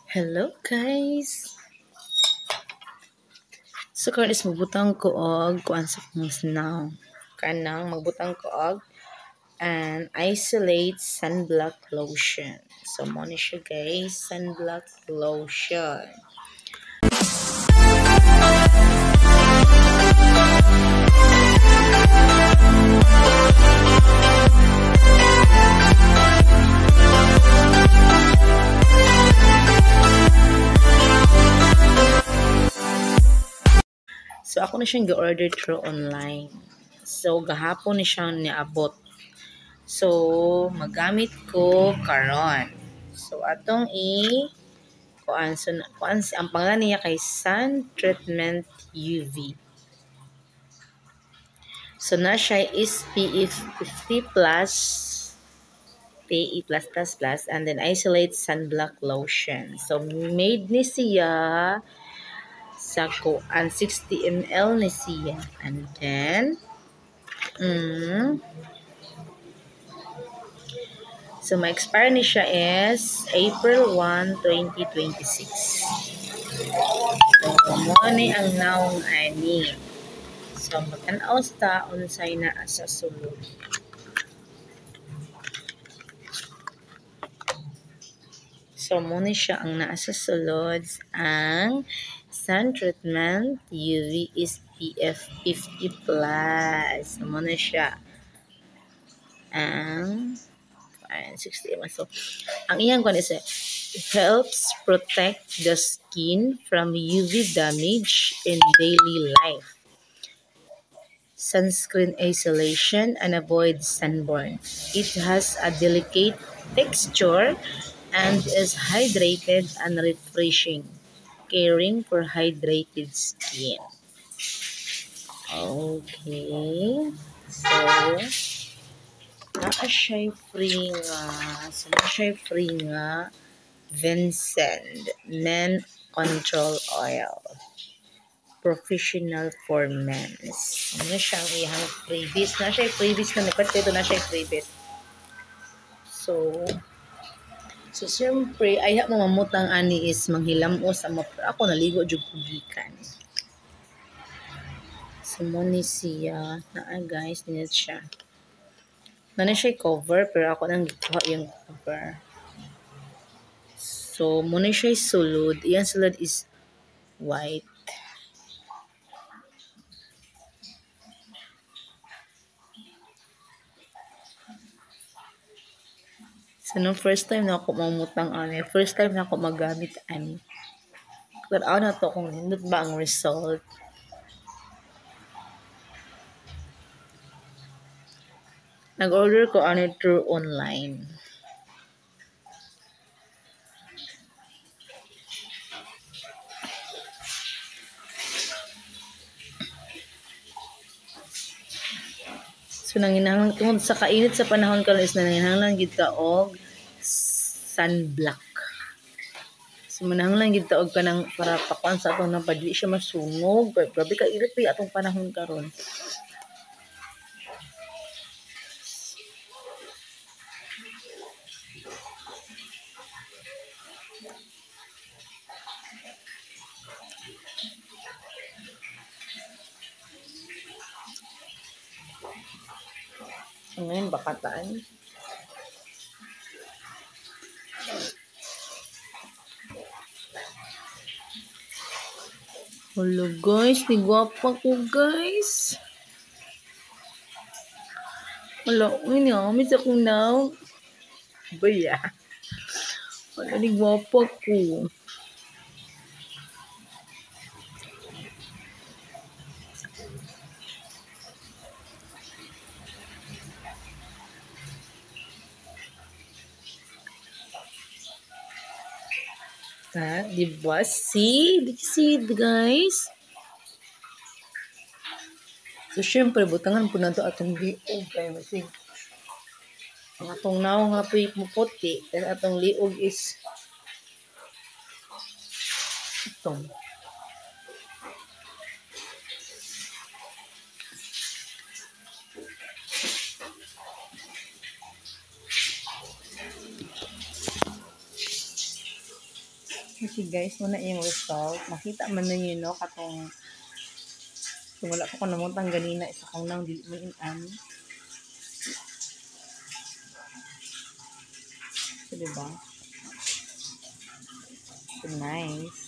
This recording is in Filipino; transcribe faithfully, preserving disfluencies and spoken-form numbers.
Hello guys! So karon is magbutang ko og kuan sa kong now. Kanang magbutang ko og and isolate sunblock lotion. So mo ni siya guys, sunblock lotion. So ako na siyang gi-order through online. So gahapon ni siyang niabot. So magamit ko karon. So atong i kuan so kuan ang pangalan niya kay Sun Treatment U V. So na siya is P F fifty plus P E plus plus plus and then isolate sunblock lotion. So made ni siya sa kuan sixty milliliters ni siya. And then mm, so ma-expire ni siya is April first, twenty twenty-six. So mo ni ang naong ani. So magtanaw ta unsay naa sa sulod. So muna siya ang naa sa sulod ang sun treatment U V is P F fifty plus. So muna siya ang sixty milliliters. So ang iyang kuan is helps protect the skin from U V damage in daily life. Sunscreen isolation and avoid sunburn. It has a delicate texture and is hydrated and refreshing, caring for hydrated skin. Okay. So, naa siya free nga. So, naa siya free nga Vincent Men Control Oil. Professional for men. Ano siya ang iyang freebies? Na siya freebies na nipat ito na siya freebies. So, so siyempre, ay mo mamutang ani is manghilamo sa mo. Ako naligo jud kugikan. So, muna siya. Naa guys, nilid siya. Na siya cover, pero ako nang gikuha yung cover. So, muna siya sulod. Iyang sulod is white. So, nung first time na ako mamutang ani, first time na ako magamit ani. Pero ano to kung hindi ba ang result. Nag-order ko ano through online. So nanginahanglan tungod sa kainit sa panahon karon is nanginahanglan gid ka og sunblock. So manahanglan gid ta og kanang para pakuan sa atong nang padili siya masunog. Grabe ka init pa atong panahon karon. So, ngayon bakataan. Hello guys, ni gwapa ko guys. Wala, ini amis ako now. Baya. Wala, ni gwapa ko. Ha, diba? See? Did you see it, guys? So, syempre, butangan po na ito atong liog. Kaya masig. Ang atong naong nga po yung puti. Then atong liog is itong. Kasi guys, muna yung result. Makita man ninyo, no, katong kung wala ko kanamutang ganina, isa kong nang dili mo in-an. So, diba? So, nice.